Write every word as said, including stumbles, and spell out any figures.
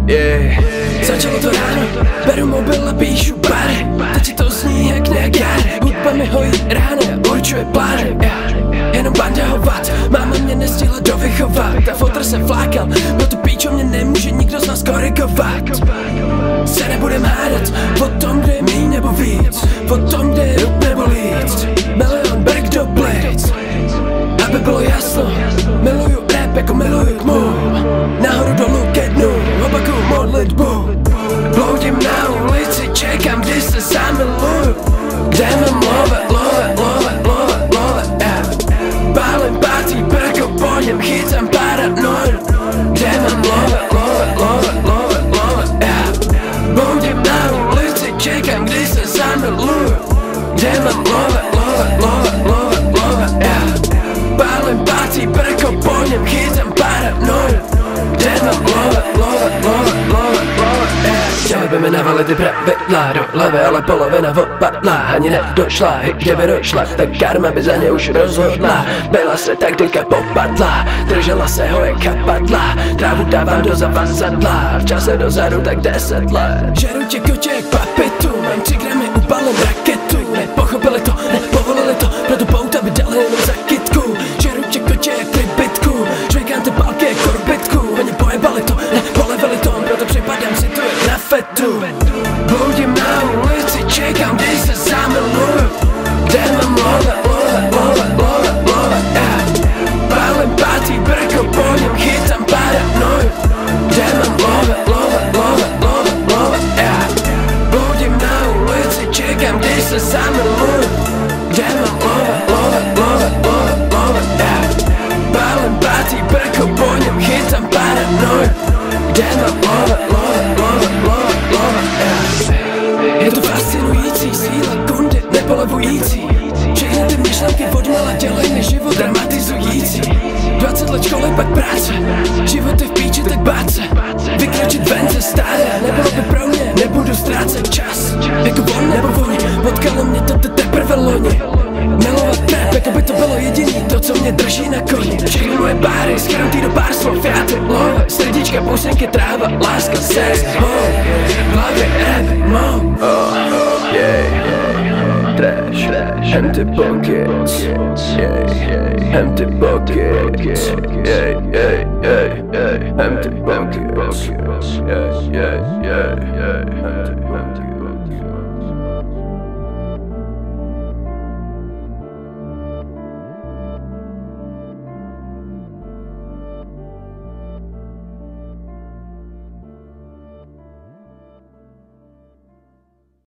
yeah. Začalo to ráno, beru mobil a píšu pár. Teď to zní jak Niagara, hudba mi hojí rány a určuje plány, yeah. Jenom banda hovat, máma mě nestihla dovychovat. Ta fotr se flákal, no tu píčo mě nemůže nikdo z nás korigovat. Se nebudem hádat o tom, kde je míň nebo víc, o tom, kde je rub nebo líc. Milion brk do plic, aby bylo jasno, miluju rap jako miluju tmu. Nahoru dolů ke dnu, opakuju modlitbu. Bloudím na ulici, čekám, kdy se zamiluju. Kde mám love, love, love, love, love, yeah. Pálím pátý brko, po něm chytám paranoid. Kde mám love, love, love, love, love, yeah. Bloudím na ulici, čekám, kdy se zamiluju. Kde mám love, love, love, love, love, yeah. Pálím pátý brko, po něm chytám paranoid. Kde mám love, love, love, love, love, yeah. Chtěli by mi navalit ty pravidla do hlavy, ale polovina opadla, ani nedošla, i kdyby došla, tak karma by za ně už rozhodla. Byla se tak dýka popadla, držela se ho jak chapadla. Trávu dávám do zavazadla, v čase dozadu tak deset let. Žeru tě kotě jak papitu, mám tři gramy, upalím raketu. Nepochopili to, nepovolili to, proto pouta by dali jenom za kytku. Žeru tě kotě jak rybytku, žvejkám ty pálky jak korbitku. Oni pojebali to, nepolevili to, proto připadám si tu jak na fetu. Bloudím na ulici, čekám, kdy se zamiluju. Kde mám love, love, love, love, love, yeah. Pálím pátý brko, po něm chytám paranoid. Kde mám love, love, love, love, love, yeah. Bloudím na ulici, čekám, kdy se zamiluju. Kde mám love, love, love, love, love, yeah. Pálím pátý brko, po něm chytám paranoid. Kde mám love, love, love, love, love, yeah. Je to fascinující, síla kundy nepolevující. Všechny ty myšlenky odmala dělají mi život dramatizující. Dvacet let školy, pak práce, život je v píči, tak bát se vykročit ven ze stáda, nebylo by pro mě, nebudu ztrácet čas. Jako on nebo oni, potkalo mě to teprve loni. Milovat rap, jako by to bylo jediný, to co mě drží na koni. Všechny moje báry, schrnutý do pár slov, já ty love. Srdíčka, pousenky, tráva, láska, sex, home. V hlavě rap, mom. Oh, yeah, yeah. Trash, trash, empty pockets, yeah, empty pockets, yeah, yeah, yeah, yeah, empty pockets, yeah, yeah, yeah, yeah, empty pockets.